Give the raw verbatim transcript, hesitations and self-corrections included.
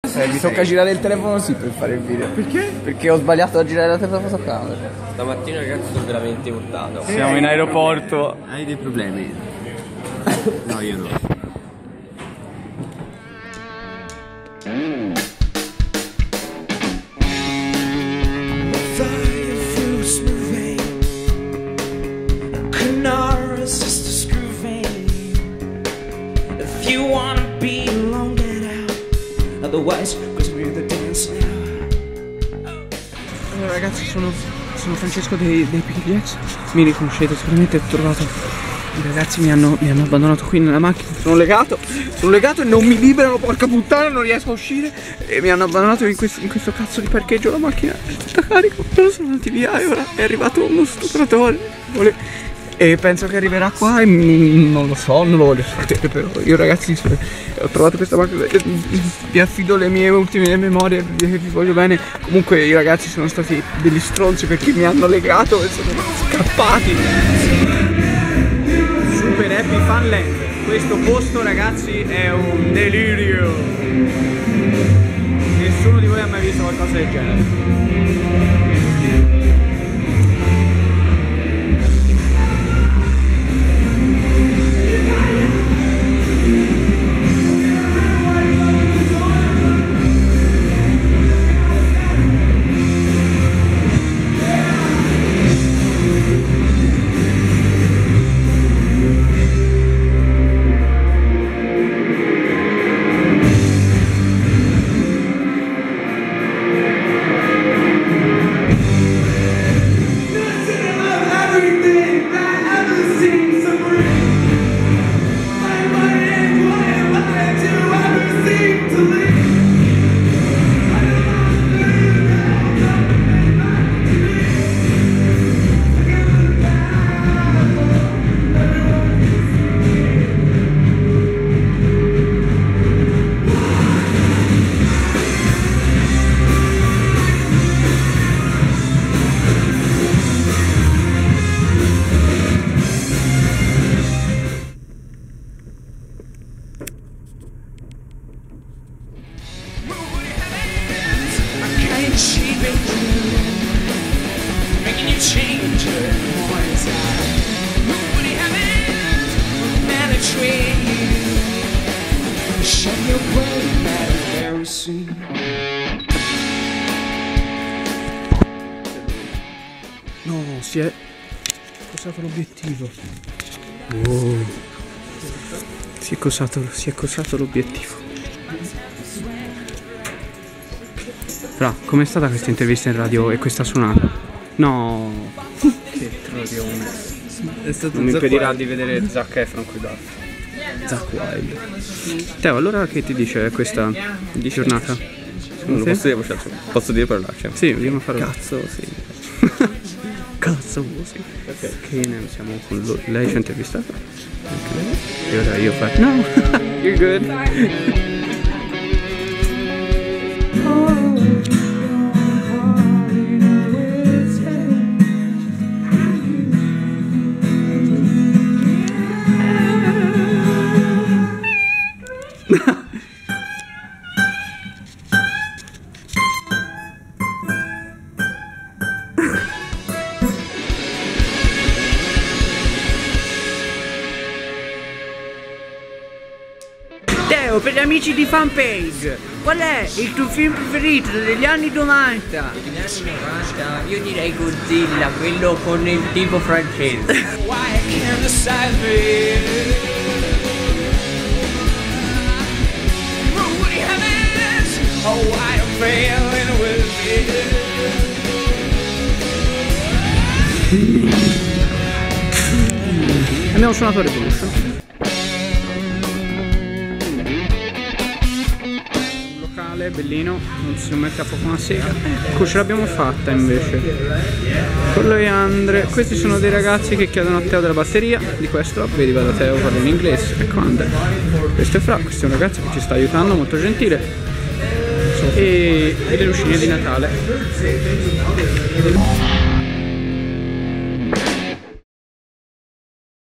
Eh, mi tocca girare il telefono sì per fare il video. Perché? Perché ho sbagliato a girare la telefono fotocamera. Stamattina ragazzi sono veramente urtato. Siamo in aeroporto. Hai dei problemi? No, io no. Allora ragazzi, sono, sono Francesco dei, dei P D X. Mi riconoscete sicuramente, ho trovato. I ragazzi mi hanno, mi hanno abbandonato qui nella macchina. Sono legato, sono legato e non mi liberano, porca puttana, non riesco a uscire. E mi hanno abbandonato in questo, in questo cazzo di parcheggio, la macchina è tutta carica. Però sono andati via e ora è arrivato uno stupratore. Vole... E penso che arriverà qua e non lo so, non lo voglio sapere, però io ragazzi ho trovato questa macchina, vi affido le mie ultime memorie, vi voglio bene. Comunque i ragazzi sono stati degli stronzi perché mi hanno legato e sono scappati. Super Happy Funland, questo posto ragazzi è un delirio. Nessuno di voi ha mai visto qualcosa del genere. No, si è cosato l'obiettivo. Wow. Si è cosato, si è cosato l'obiettivo. Fra, com'è stata questa intervista in radio e questa suonata? No. Che trovione. Non mi impedirà di vedere Zac Efron qui da Zac Wild. Teo, allora che ti dice questa di giornata? Non lo posso dire, posso dire parolacce? Sì, vogliamo fare. Cazzo, sì. Cazzo, sì. Ok, che ne siamo con lui. Lei ci ha intervistato? Anche lei? E ora io faccio. No! You're good. Teo, per gli amici di Fanpage, qual è il tuo film preferito degli anni novanta? Degli anni novanta, io direi Godzilla, quello con il tipo francese. Abbiamo suonato Revolution. Bellino, non si mette a poco una sega. Ecco, ce l'abbiamo fatta invece con lo Andre. Questi sono dei ragazzi che chiedono a Teo della batteria di questo. Vedi, vado a Teo, parlo in inglese. Ecco Andre. Questo è Fra, questo è un ragazzo che ci sta aiutando, molto gentile. E, e le lucine di Natale.